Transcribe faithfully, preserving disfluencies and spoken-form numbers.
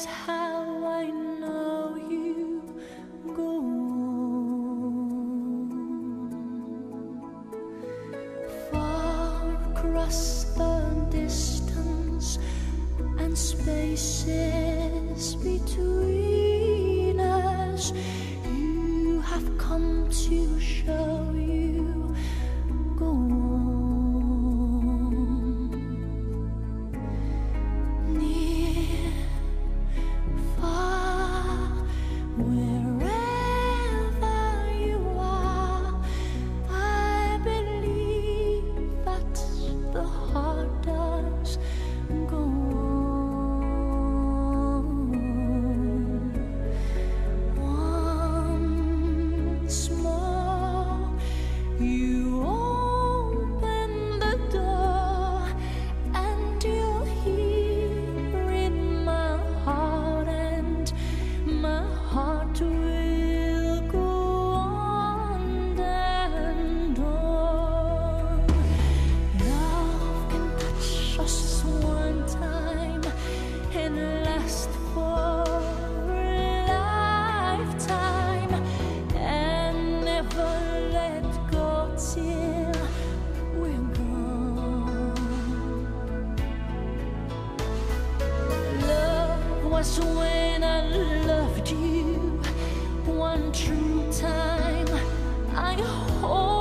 is how I know you go on. Far across the distance and spaces between us, you have come to show you go on. Near, far, wherever you are, I believe that the heart does go on. Once more, you open the door, and you'll hear in my heart, and my heart will go on and on. Love can touch us one time and last for a lifetime, and never let go till we're gone. Love was when I loved you one true time. I hope